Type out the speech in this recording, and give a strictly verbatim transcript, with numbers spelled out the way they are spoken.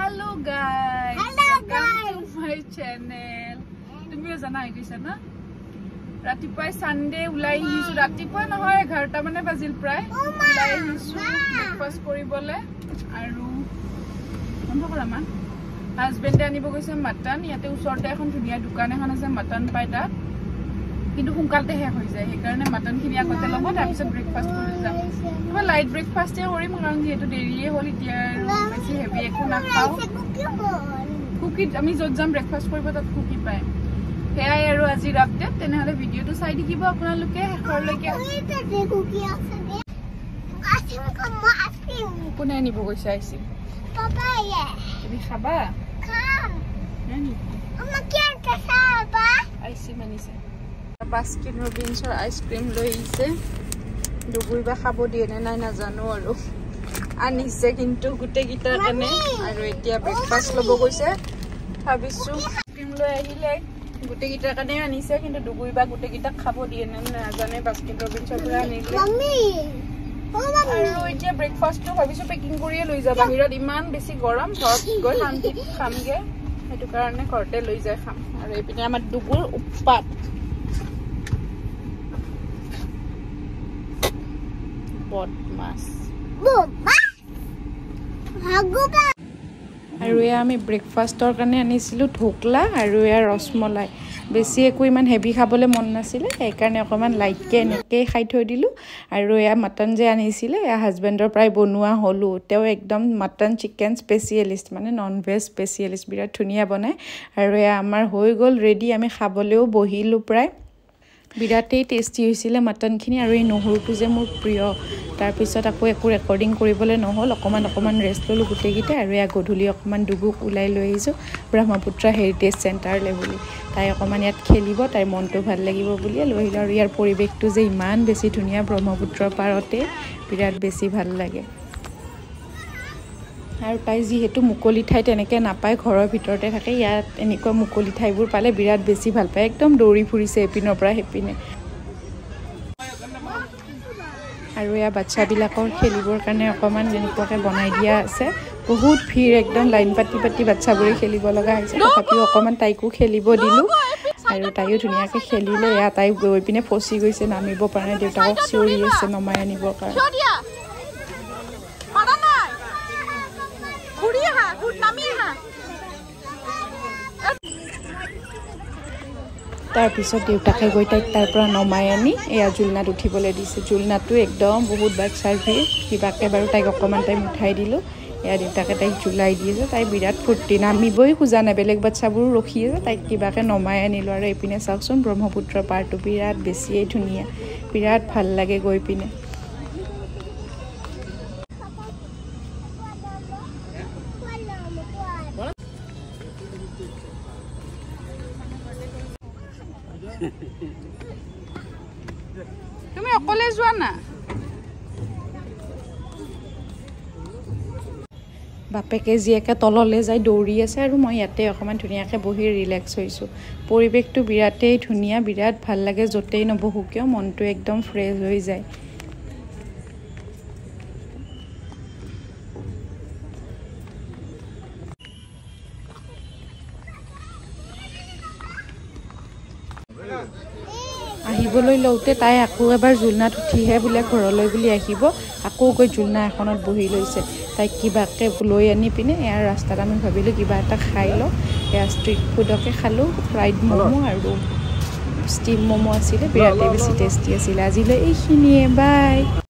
Hello guys. Hello guys. Welcome to my channel. Tumiও জানা আইছা না? ৰাতিপুৱা সানডে উলাই আহিছো ৰাতিপুৱা নহয় এঘাৰটা মানে বাজিল প্ৰায় উলাই আহিছো ব্ৰেকফাষ্ট কৰিবলে আৰু বন্ধ কৰা মা হাজবেণ্ডে আনিব গৈছে মটন ইয়াতে ওচৰতে এখন ধুনীয়া দোকান এখন আছে মটন পাই তাত কিন্তু সোনকালতে শেষ হৈ যায় সেইকাৰণে মটন খিনি আগতে ল'ব তাৰ পিছত ব্ৰেকফাষ্ট কৰি যাম মই লাইট ব্ৰেকফাষ্টে কৰিম কাৰণ যেহেতু দেৰিয়ে হ'ল এতিয়া বেছি হেভি একো নাখাও কুকি আমি য'ত যাম ব্ৰেকফাষ্ট কৰিব তাত কুকি পায় হেয়াই আৰু আজিৰ আপডেট তেনেহলে ভিডিওটো চাই দেখিব আপোনালোকে শেষৰলৈকে কুকি আছে দে আইসক্রিম কম আইসক্রিম কোনে আনিব গৈছে আইসক্রিম পাপা ইয়ে তুমি খাবা খাম নানি আমা কি খাবা আইসক্রিম আনিছে বাস্কিন ৰবিনছৰ আইসক্রিম লৈ আহিছে দুগুইবা খাব দিয়ে নে নাই নাজানো আৰু আনিছে কিন্তু গুটে গিটাৰ কাৰণে আৰু এতিয়া ব্ৰেকফাষ্ট ল'ব গৈছে ভাবিছো আইসক্রিম লৈ আহিলে গুটে গিটাৰ কাৰণে আনিছে কিন্তু দুগুইবা গুটে গিটা খাব দিয়ে নে নাজানে বাস্কিন ৰবিনছৰ পৰা আনিলে মাম্মি আৰু এতিয়া ব্ৰেকফাষ্টটো ভাবিছো পেকিং কৰিয়ে লৈ যা বাহিৰত ইমান বেছি গৰম ঘৰত গৈ শান্তি খামগে সেইটো কাৰণে ঘৰতে লৈ যায় খাম আৰু এইপিনে আমাৰ দুগুৰ উৎপাত বদমাছ বাবা হাগুবা আৰু এয়া আমি ব্ৰেকফাষ্টৰ কাৰণে আনিছিলো ঢোকলা আৰু এয়া ৰসমলাই বেছি একো ইমান হেভি খাবলৈ মন নাছিলে সেইকাৰণে অকমান লাইটকে এনেকে খাই থৈ দিলো আৰু এয়া মটন যে আনিছিলে এয়া হাজবেণ্ডৰ প্ৰায় বনোৱা হলো তেও একদম মটন চিকেন স্পেচিয়েলিষ্ট মানে নন ভেজ স্পেচিয়েলিষ্ট বিৰাট ধুনীয়া বনায় আৰু এয়া আমাৰ হৈ গ'ল ৰেডি আমি খাবলৈও বহিলো প্ৰায় বিৰাটেই টেষ্টি হৈছিলে মটনখিনি আৰু এই নহৰুটো যে মোৰ প্ৰিয় তাৰপিছত আকৌ একো ৰেকৰ্ডিং কৰিবলৈ নহ'ল অকণমান অকণমান ৰেষ্ট ল'লোঁ গোটেইকেইটা আৰু এয়া গধূলি অকণমান দুগুক ওলাই লৈ আহিছোঁ ব্ৰহ্মপুত্ৰ হেৰিটেজ চেণ্টাৰলৈ বুলি তাই অকণমান ইয়াত খেলিব তাইৰ মনটো ভাল লাগিব বুলিয়ে লৈ আহিলোঁ আৰু ইয়াৰ পৰিৱেশটো যে ইমান বেছি ধুনীয়া ব্ৰহ্মপুত্ৰৰ পাৰতে বিৰাট বেছি ভাল লাগে আৰু তাই যিহেতু মুকলি ঠাই তেনেকৈ নাপায় ঘৰৰ ভিতৰতে থাকে ইয়াত এনেকুৱা মুকলি ঠাইবোৰ পালে বিৰাট বেছি ভাল পায় একদম দৌৰি ফুৰিছে এপিনৰ পৰা সেপিনে আৰু এয়া বাচ্চাবিলাকৰ খেলিবৰ কাৰণে অকণমান এনেকুৱাকৈ বনাই দিয়া আছে বহুত ভিৰ একদম লাইন পাতি পাতি বাচ্চাবোৰে খেলিব লগা হৈছে তথাপিও অকণমান তাইকো খেলিব দিলোঁ আৰু তাইও ধুনীয়াকৈ খেলিলে এয়া তাই গৈ পিনে ফচি গৈছে নামিব পৰা নাই দেউতাকক চিঞৰি আছে নমাই আনিবৰ কাৰণে তাৰপিছত দেউতাকে গৈ তাইক তাৰ পৰা নমাই আনি এয়া জুলনাত উঠিবলৈ দিছে জুলনাটো একদম বহুত বাচ্চাৰ ভিৰ কিবাকে বাৰু তাইক অকণমান টাইম উঠাই দিলোঁ এয়া দেউতাকে তাইক জুলাই দিয়ে যে তাই বিৰাট ফূৰ্তি নামিবই খোজা নাই বেলেগ বাচ্চাবোৰো ৰখি আছে তাইক কিবাকে নমাই আনিলোঁ আৰু এইপিনে চাওকচোন ব্ৰহ্মপুত্ৰ পাৰটো বিৰাট বেছিয়েই ধুনীয়া বিৰাট ভাল লাগে গৈ পিনে তুমি অকলে যোৱা না বাপেকে জীয়েকে তললৈ যাই দৌৰি আছে আৰু মই ইয়াতে অকণমান ধুনীয়াকৈ বহি ৰিলেক্স হৈছোঁ পৰিৱেশটো বিৰাটেই ধুনীয়া বিৰাট ভাল লাগে য'তেই নবহো কিয় মনটো একদম ফ্ৰেছ হৈ যায় আহিবলৈ লওঁতে তাই আকৌ এবাৰ জুলনাত উঠিহে বোলে ঘৰলৈ বুলি আহিব আকৌ গৈ জুলনা এখনত বহি লৈছে তাইক কিবাকৈ লৈ আনি পিনে এয়া ৰাস্তাত আমি ভাবিলোঁ কিবা এটা খাই লওঁ এয়া ষ্ট্ৰীট ফুডকে খালোঁ ফ্ৰাইড ম'ম' আৰু ষ্টিম ম'ম' আছিলে বিৰাটেই বেছি টেষ্টি আছিলে আজিলৈ এইখিনিয়ে বাই